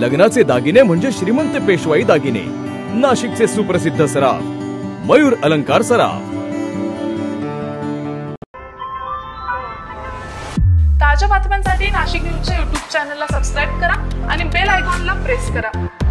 लग्नाचे दागिने म्हणजे श्रीमंत पेशवाई दागिने, नाशिकचे सुप्रसिद्ध सराफ मयूर अलंकार सराफ। ताज्या बातम्यांसाठी नाशिक न्यूजच्या YouTube चॅनलला सबस्क्राइब करा आणि बेल आयकॉनला प्रेस करा।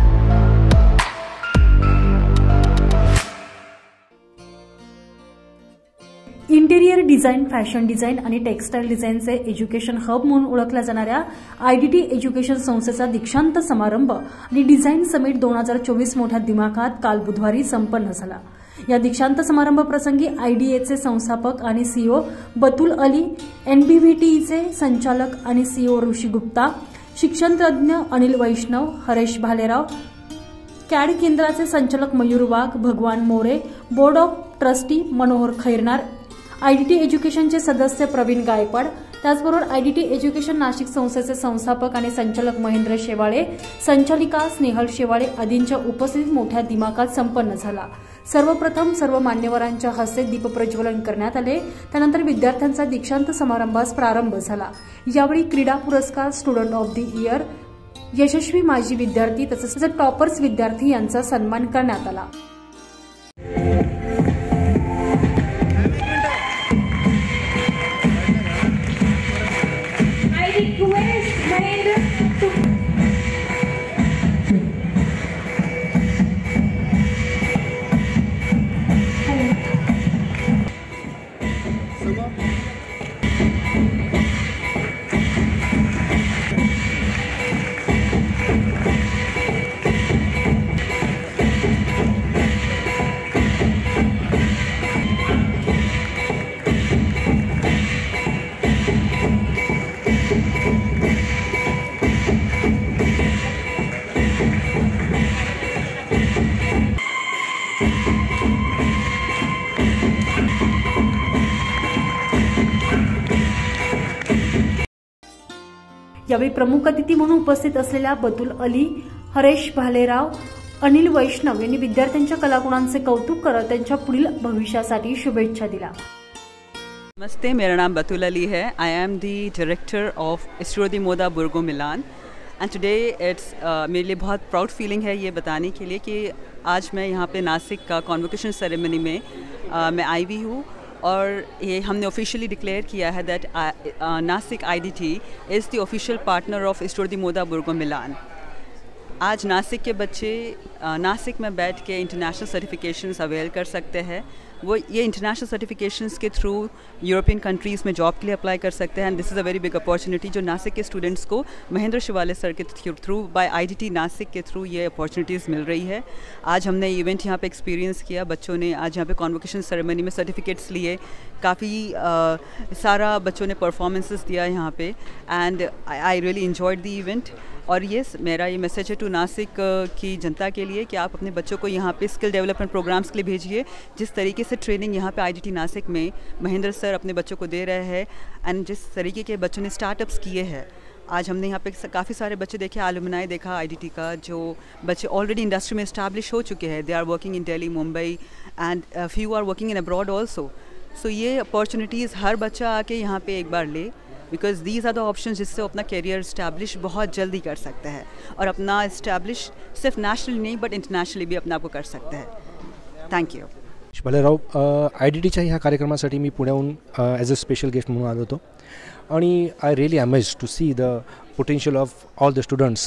इंटेरियर डिझाईन, फॅशन डिझाईन आणि टेक्स्टाईल डिझाईनचे एज्युकेशन हब म्हणून ओळखल्या जाणाऱ्या आयडीटी एज्युकेशन संस्थेचा दीक्षांत समारंभ आणि डिझाईन समिट 2024 मोठ्या दिमाखात काल बुधवारी संपन्न झाला। या दीक्षांत समारंभ प्रसंगी आयडीएचे संस्थापक आणि सीईओ बतुल अली, एनबीव्हीटीचे संचालक आणि सीईओ ऋषी गुप्ता, शिक्षण तज्ज्ञ अनिल वैष्णव, हरेश भालेराव, कॅड केंद्राचे संचालक Mayur Wagh, Bhagwan More, board of trustee Manohar Khairnar, IDT एज्युकेशनचे सदस्य प्रवीण गायकवाड, त्याचबरोबर आयडीटी एज्युकेशन नाशिक संस्थेचे संस्थापक आणि संचालक महेंद्र शेवाळे, संचालिका स्नेहल शेवाळे आदींच्या उपस्थितीत मोठ्या दिमाखात संपन्न झाला। सर्वप्रथम सर्व मान्यवरांच्या हस्ते दीपप्रज्वलन करण्यात आले। त्यानंतर विद्यार्थ्यांचा दीक्षांत समारंभास प्रारंभ झाला। यावेळी क्रीडा पुरस्कार, स्टुडंट ऑफ द इयर, यशस्वी माजी विद्यार्थी तसेच टॉपर्स विद्यार्थी यांचा सन्मान करण्यात आला। यावेळी प्रमुख अतिथी म्हणून उपस्थित असलेल्या बतुल अली, हरेश भालेराव, अनिल वैष्णव यांनी विद्यार्थ्यांच्या कलागुणांचे कौतुक करत त्यांच्या पुढील भविष्यासाठी शुभेच्छा दिल्या। नमस्ते, मेरा नाम बतुल अली है। I am the director of Istituto di Moda Burgo Milan and today it's मेरे लिए बहुत प्राउड फीलिंग है ये बताने के लिए कि आज मैं यहाँ पे नासिक का कॉन्वोकेशन सेरेमनी में मैं आई हुई हूँ और ये हमने ऑफिशियली डिक्लेयर किया है that Nashik IDT is the official partner of Istituto di Moda Burgo Milan. आज नासिक के बच्चे नासिक में बैठ के इंटरनेशनल सर्टिफिकेशंस अवेल कर सकते हैं। वो ये इंटरनेशनल सर्टिफिकेशंस के थ्रू यूरोपियन कंट्रीज़ में जॉब के लिए अप्लाई कर सकते हैं and this is a very big opportunity जो नासिक के स्टूडेंट्स को महेंद्र शिवाले सर के थ्रू बाय आईडीटी नासिक के थ्रू ये अपॉर्चुनिटीज़ मिल रही है। आज हमने इवेंट यहाँ पे एक्सपीरियंस किया, बच्चों ने आज यहाँ पे कॉन्वोकेशन सेरेमनी में सर्टिफिकेट्स लिए, काफ़ी सारा बच्चों ने परफॉर्मेंसेस दिया यहाँ पे and I really enjoyed the event. और येस, मेरा ये मैसेज है टू नासिक की जनता के लिए कि आप अपने बच्चों को यहाँ पे स्किल डेवलपमेंट प्रोग्राम्स के लिए भेजिए। जिस तरीके से ट्रेनिंग यहाँ पे आईडीटी नासिक में महेंद्र सर अपने बच्चों को दे रहे हैं एंड जिस तरीके के बच्चों ने स्टार्टअप्स किए हैं, आज हमने यहाँ पे काफ़ी सारे बच्चे देखे, एलुमनाई देखा आईडीटी का, जो बच्चे ऑलरेडी इंडस्ट्री में इस्टेब्लिश हो चुके हैं। They are working in Delhi, Mumbai and few are working in abroad also. So ये अपॉर्चुनिटीज़ हर बच्चा आके यहाँ पे एक बार ले, because these are the option जिससे वो अपना करियर इस्टेब्लिश बहुत जल्दी कर सकते हैं और अपना इस्टेब्लिश सिर्फ नेशनली नहीं बट इंटरनेशनली भी अपना आपको कर सकते हैं। Thank you. भालेराव, आयडीटीच्या ह्या कार्यक्रमासाठी मी पुण्याहून ॲज अ स्पेशल गेस्ट म्हणून आलो होतो आणि I really amazed to see the potential of all the students.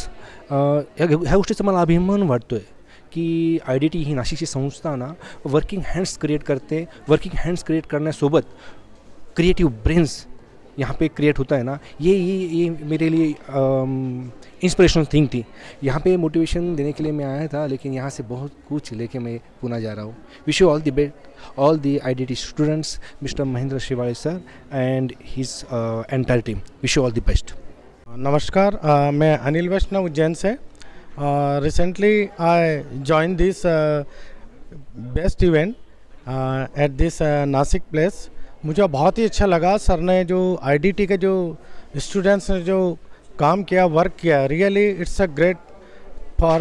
ह्या गोष्टीचा मला अभिमान वाटतो आहे की आयडीटी ही नाशिकची संस्था ना वर्किंग हँड्स क्रिएट करते। वर्किंग हँड्स क्रिएट करण्यासोबत क्रिएटिव ब्रेन्स यहाँ पे क्रिएट होता है ना, ये मेरे लिए इंस्पिरेशनल थिंग थी। यहाँ पे मोटिवेशन देने के लिए मैं आया था, लेकिन यहाँ से बहुत कुछ लेके मैं पुणे जा रहा हूँ। Wish you all the best all the IDT students, mister Mahendra Shivale sir and his entire team. Wish you all the best. नमस्कार, मैं अनिल वैष्णव उज्जैन से। Recently I join this best event at this Nashik place. मुझे बहुत ही अच्छा लगा। सर ने जो आईडीटी के जो स्टूडेंट्स ने जो काम किया, वर्क किया, really it's a great for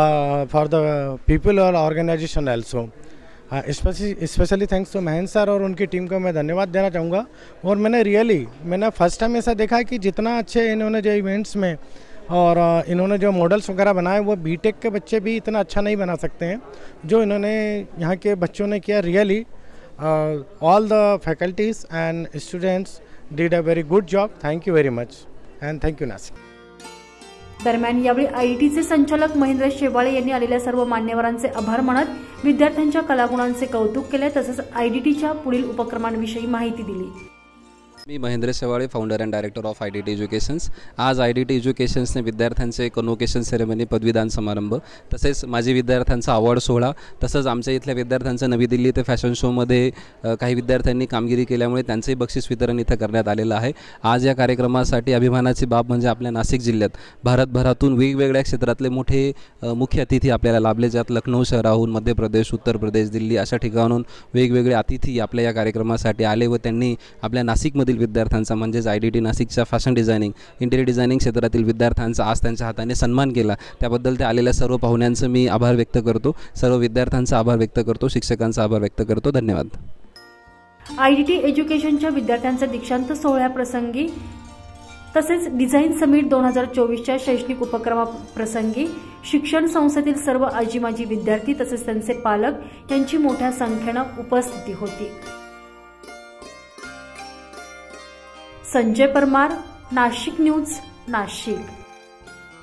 the people और organisation also. Specially thanks to Mahendra sir और उनकी टीम को मैं धन्यवाद देना चाहूँगा। और मैंने फर्स्ट टाइम ऐसा देखा है कि जितना अच्छे इन्होंने जो इवेंट्स में और इन्होंने जो मॉडल्स वगैरह बनाए वो बीटेक के बच्चे भी इतना अच्छा नहीं बना सकते हैं जो इन्होंने यहाँ के बच्चों ने किया. Really all the faculties and students did a very good job. Thank you very much and thank you Nashik. दरम्यान यावेळी आयआयटीचे संचालक महेंद्र शेवाळे यांनी आलेल्या सर्व मान्यवरांचे आभार मानत विद्यार्थ्यांच्या कलागुणांचे कौतुक केले तसेच आयडीटीच्या पुढील उपक्रमांविषयी माहिती दिली. मी Mahendra Shewale, founder and director of IDT educations. आज आयडीटी एज्युकेशन्सने विद्यार्थ्यांचे कन्व्होकेशन सेरेमनी, पदवीदान समारंभ, तसेच माजी विद्यार्थ्यांचा अवॉर्ड सोहळा, तसंच आमच्या इथल्या विद्यार्थ्यांचं नवी दिल्ली ते फॅशन शोमध्ये काही विद्यार्थ्यांनी कामगिरी केल्यामुळे त्यांचंही बक्षीस वितरण इथं करण्यात आलेलं आहे. आज या कार्यक्रमासाठी अभिमानाची बाब म्हणजे आपल्या नाशिक जिल्ह्यात भारतभरातून वेगवेगळ्या क्षेत्रातले मोठे मुख्य अतिथी आपल्याला लाभले, ज्यात लखनौ शहराहून, मध्य प्रदेश, उत्तर प्रदेश, दिल्ली अशा ठिकाणाहून वेगवेगळे अतिथी आपल्या या कार्यक्रमासाठी आले व त्यांनी आपल्या नाशिकमधील विद्यार्थ्यांचा म्हणजेच आयडीटी नाशिकच्या फॅशन डिझायनिंग, इंटेरियर डिझायनिंग क्षेत्रातील विद्यार्थ्यांचा आज त्यांच्या हाताने सन्मान केला. त्याबद्दल ते आलेल्या सर्व पाहुण्यांचं मी आभार व्यक्त करतो, सर्व विद्यार्थ्यांचा आभार व्यक्त करतो, शिक्षकांचा आभार व्यक्त करतो. धन्यवाद. आयडीटी एज्युकेशनच्या विद्यार्थ्यांच्या दीक्षांत सोहळ्याप्रसंगी तसेच डिझाईन समिट 2024च्या शैक्षणिक उपक्रमाप्रसंगी शिक्षण संस्थेतील सर्व आजी माजी विद्यार्थी तसेच त्यांचे पालक यांची मोठ्या संख्येनं उपस्थिती होती. संजय परमार, नाशिक न्यूज, नाशिक.